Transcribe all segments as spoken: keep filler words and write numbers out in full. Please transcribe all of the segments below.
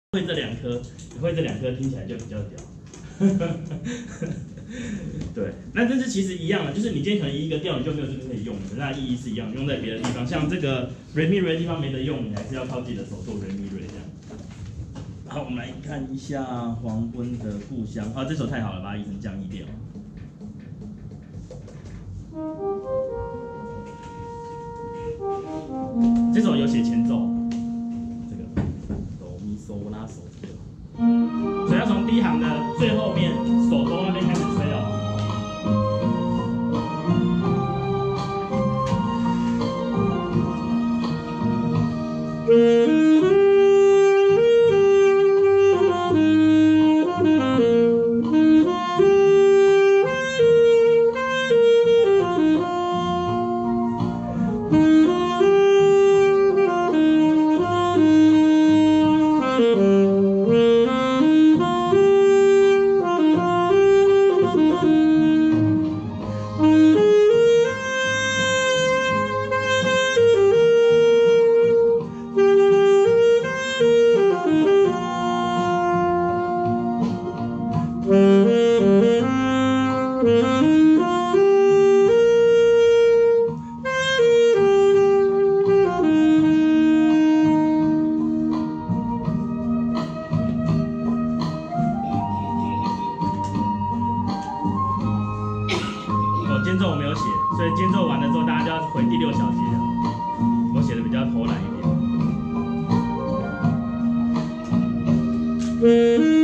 会这两颗，会这两颗听起来就比较屌。对，那但是其实一样的，就是你今天可能一个调你就没有这个可以用的，那意义是一样，用在别的地方，像这个 re mi re 的地方没得用，你还是要靠自己的手做 re mi re 这样。好，我们来看一下黄昏的故乡，啊，这首太好了，把它移成降 E 调。这首有写前奏，这个哆咪嗦拉嗦这个，所以要从第一行的最后面手哆那边开始吹哦。间奏我没有写，所以间奏完了之后，大家就要回第六小节了。我写的比较偷懒一点。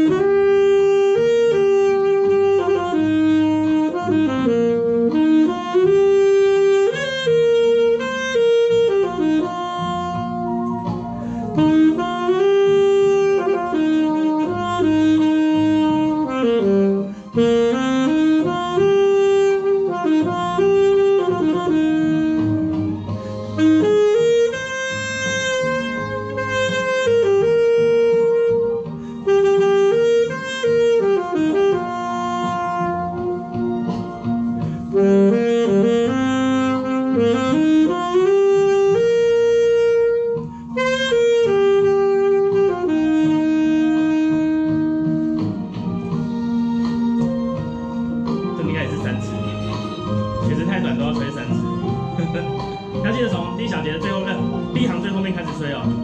要记得从第一小节的最后面，第一行最后面开始吹哦。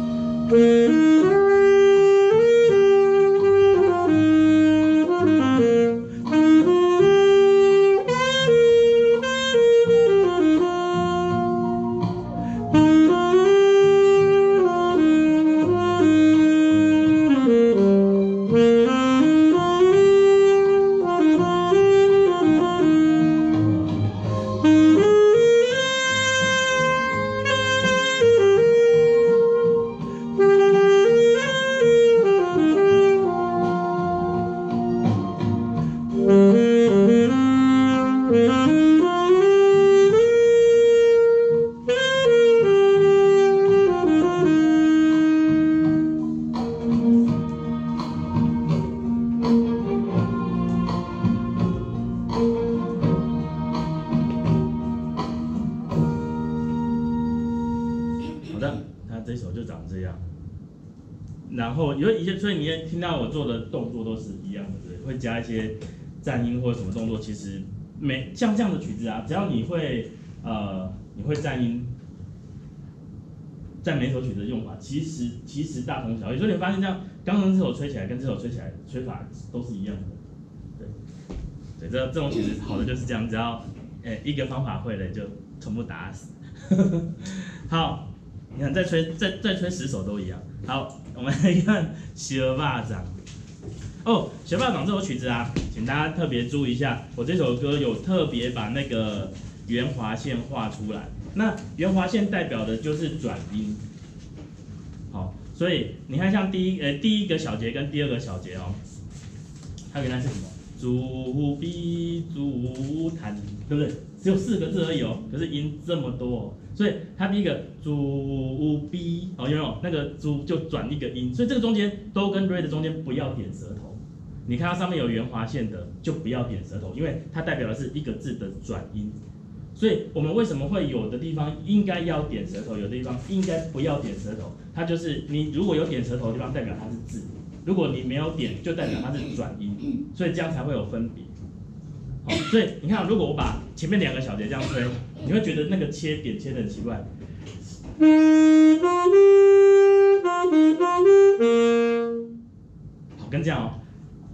这首就长这样，然后因为一些，所以你也听到我做的动作都是一样的，对，会加一些颤音或者什么动作。其实每像这样的曲子啊，只要你会呃你会颤音，在每首曲子的用法，其实其实大同小异。所以你发现这样，刚刚这首吹起来跟这首吹起来吹法都是一样的，对，对，这这种曲子好的就是这样，只要诶一个方法会了，就全部打死。好。你看，再吹再再吹十首都一样。好，我们来看《小霸掌》。哦，《小霸掌》这首曲子啊，请大家特别注意一下，我这首歌有特别把那个圆滑线画出来。那圆滑线代表的就是转音。好，所以你看，像第一呃第一个小节跟第二个小节哦，它原来是什么？竹笔竹弹，对不对？只有四个字而已哦，可是音这么多哦。所以它第一个竹笔哦，有没有那个竹就转一个音，所以这个中间都跟 re 的中间不要点舌头。你看它上面有圆滑线的，就不要点舌头，因为它代表的是一个字的转音。 所以我们为什么会有的地方应该要点舌头，有的地方应该不要点舌头？它就是你如果有点舌头的地方，代表它是字；如果你没有点，就代表它是转音，所以这样才会有分别。好，所以你看，如果我把前面两个小节这样吹，你会觉得那个切点切得很奇怪。好，跟这样哦。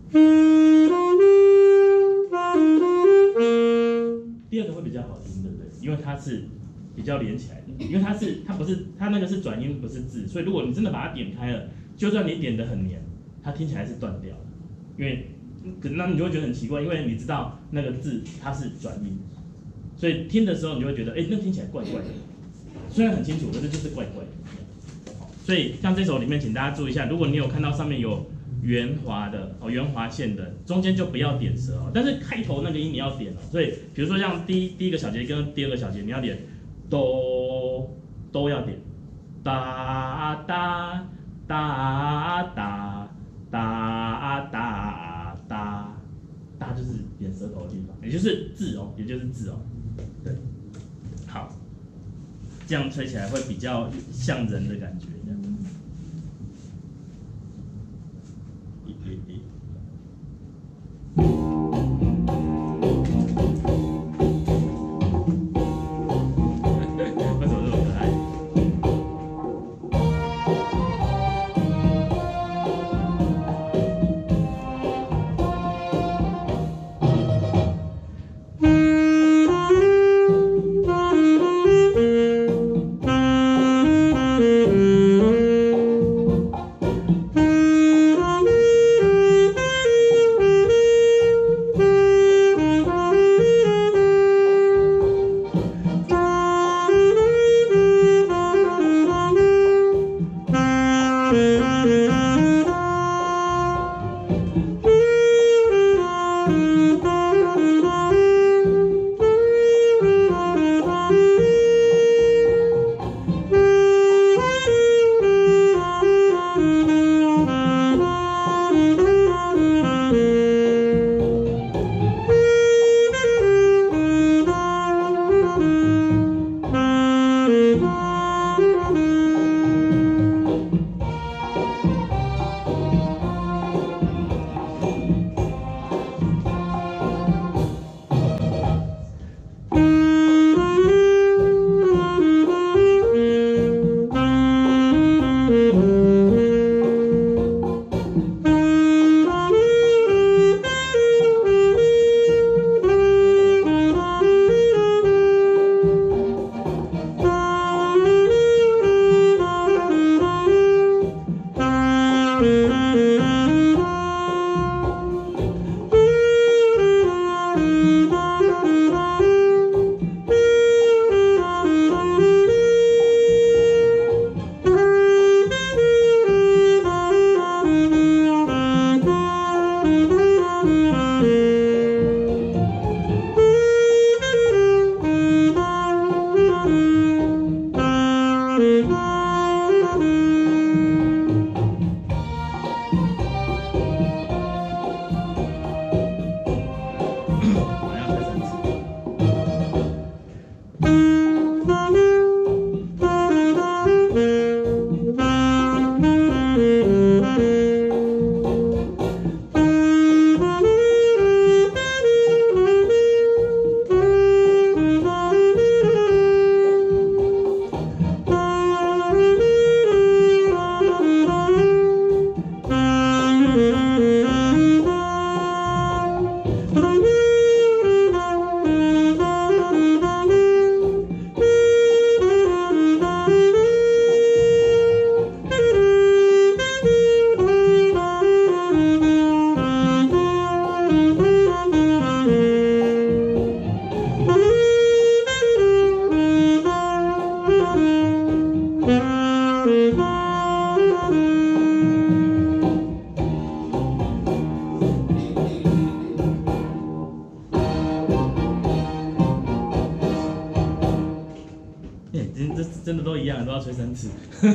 第二个会比较好听，对不对？因为它是比较连起来的，因为它是它不是它那个是转音，不是字，所以如果你真的把它点开了，就算你点得很黏，它听起来是断掉的，因为那你就会觉得很奇怪，因为你知道那个字它是转音，所以听的时候你就会觉得，哎，那听起来怪怪的，虽然很清楚，可是就是怪怪的。所以像这首里面，请大家注意一下，如果你有看到上面有圆滑的哦，圆滑线的，中间就不要点舌哦，但是开头那个音你要点哦。所以比如说像第一第一个小节跟第二个小节，你要点哆都要点，哒哒哒哒哒哒哒哒，就是点舌头的地方，也就是字哦，也就是字哦。对，好，这样吹起来会比较像人的感觉，这样。为什么这么可爱？真的都一样，都要吹三次。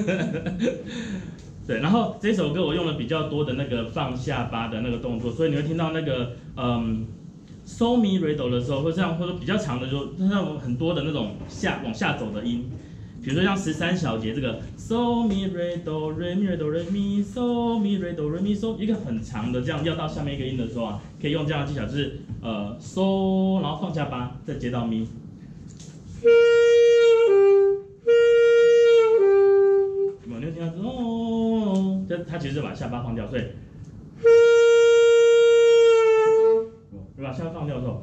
对，然后这首歌我用了比较多的那个放下巴的那个动作，所以你会听到那个嗯嗦咪瑞哆的时候，会这样，或者比较长的就它有很多的那种下往下走的音，比如说像十三小节这个嗦咪瑞哆瑞咪瑞哆瑞咪嗦咪瑞哆瑞咪嗦，一个很长的这样要到下面一个音的时候啊，可以用这样的技巧，就是呃嗦，然后放下巴，再接到咪。有没有听到哦？这它其实是把下巴放掉，所以。对吧？下巴放掉的时候，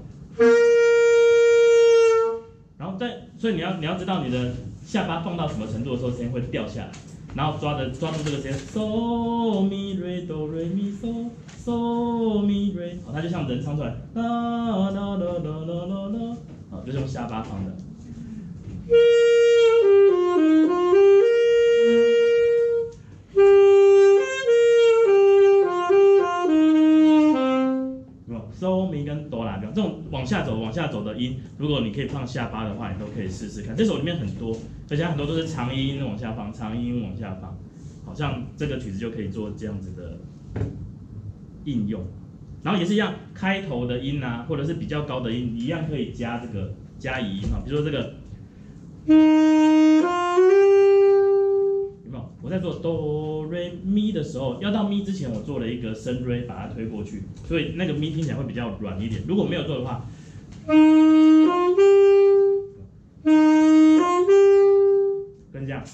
然后再，所以你要你要知道你的下巴放到什么程度的时候，声音会掉下来，然后抓着抓住这个声音，嗦咪瑞哆瑞咪嗦嗦咪瑞，好，它就像人唱出来，啦啦啦啦啦啦啦，好，就是用下巴放的。哆咪跟哆啦咪这种往下走往下走的音，如果你可以放下巴的话，你都可以试试看。这首里面很多，而且很多都是长音往下放，长音往下放，好像这个曲子就可以做这样子的应用。然后也是一样，开头的音啊，或者是比较高的音，一样可以加这个加移音啊，比如说这个。我在做哆瑞咪的时候，要到咪之前，我做了一个升瑞，把它推过去，所以那个咪听起来会比较软一点。如果没有做的话，跟这样，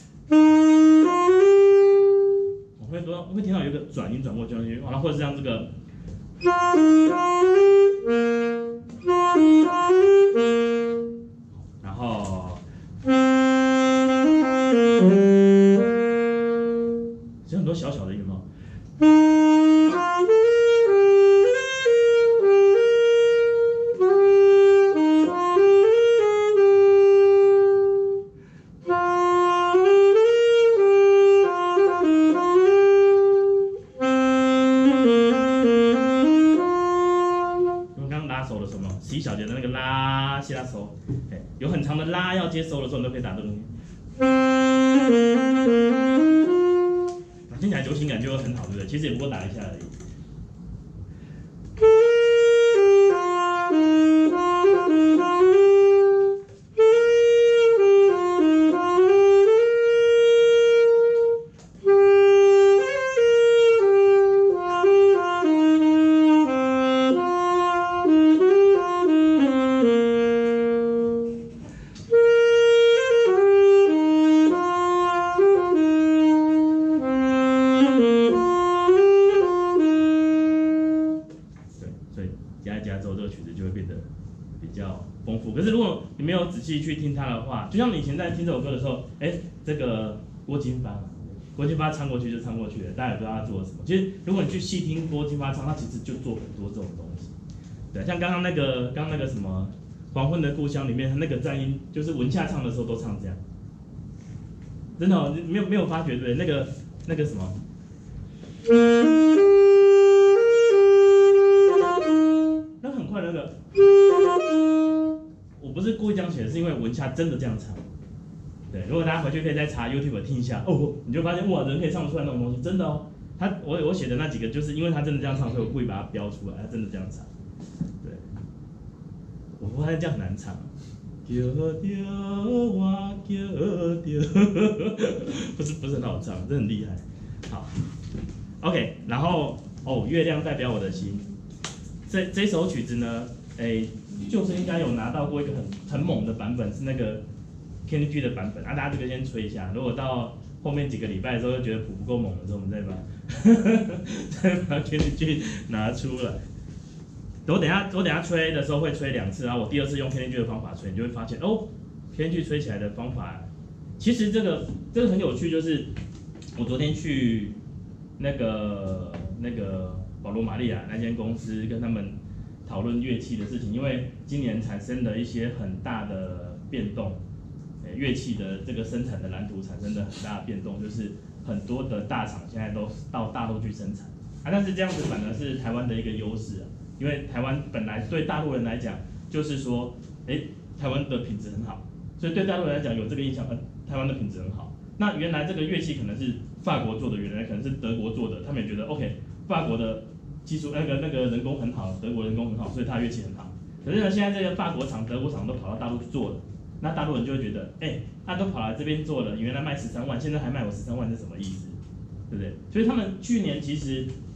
我会多，会听到有一个转音转过去，然后或者是像这个，然后。其实很多小小的音哦，我们刚刚拉手的时候，十一小节的那个拉西拉手，哎，有很长的拉要接收的时候，你都可以打这个东西。听起来流行感就会很好，对不对？其实也不过打一下而已。可是如果你没有仔细去听它的话，就像你以前在听这首歌的时候，哎，这个郭金发，郭金发唱过去就唱过去了，大家也不知道他做了什么。其实如果你去细听郭金发唱，他其实就做很多这种东西。对，像刚刚那个刚刚那个什么《黄昏的故乡》里面那个战音，就是文夏唱的时候都唱这样。真的、哦，没有没有发觉对不对？那个那个什么。那很快那个。我不是故意这样写的，是因为文夏真的这样唱。对，如果大家回去可以再查 YouTube 听一下，哦，你就发现哇，人可以唱出来那种东西，真的哦。他我我写的那几个，就是因为他真的这样唱，所以我故意把它标出来，他真的这样唱。对，我发现这样很难唱。叫着我叫着，不是不是很好唱，这很厉害。好 ，OK， 然后哦，月亮代表我的心，这这首曲子呢，哎。就是应该有拿到过一个很很猛的版本，是那个 Kenny G 的版本啊，大家这个先吹一下。如果到后面几个礼拜的时候，又觉得谱不够猛的时候，我们再把再把 Kenny G 拿出来。我等一下我等一下吹的时候会吹两次，然后我第二次用 Kenny G 的方法吹，你就会发现哦 ，Kenny G 吹起来的方法，其实这个这个很有趣，就是我昨天去那个那个保罗玛利亚那间公司跟他们。讨论乐器的事情，因为今年产生了一些很大的变动，乐器的这个生产的蓝图产生了很大的变动，就是很多的大厂现在都到大陆去生产啊，但是这样子反而是台湾的一个优势啊，因为台湾本来对大陆人来讲，就是说，哎，台湾的品质很好，所以对大陆人来讲有这个印象，呃，台湾的品质很好。那原来这个乐器可能是法国做的，原来可能是德国做的，他们也觉得 OK， 法国的技术那个那个人工很好，德国人工很好，所以他的乐器很好。 可是呢，现在这个法国厂、德国厂都跑到大陆去做了，那大陆人就会觉得，哎，他都跑来这边做了，原来卖十三万，现在还卖我十三万，是什么意思？对不对？所以他们去年其实